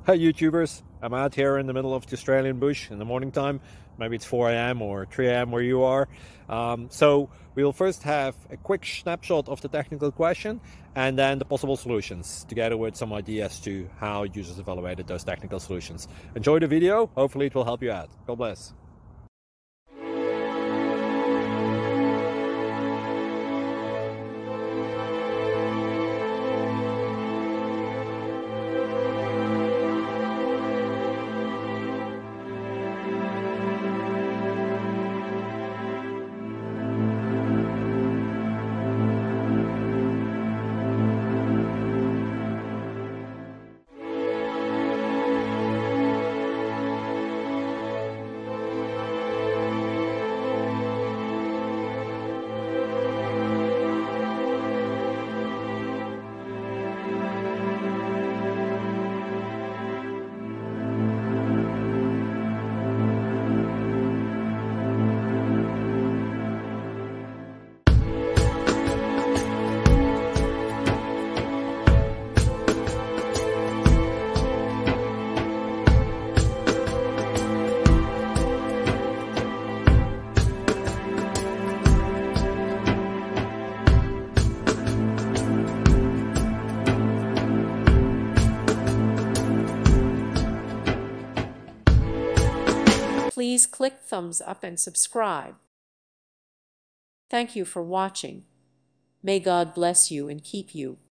Hi YouTubers, I'm out here in the middle of the Australian bush in the morning time. Maybe it's 4 a.m. or 3 a.m. where you are. So we'll first have a quick snapshot of the technical question and then the possible solutions, together with some ideas to how users evaluated those technical solutions. Enjoy the video, hopefully it will help you out. God bless. Please click thumbs up and subscribe. Thank you for watching. May God bless you and keep you.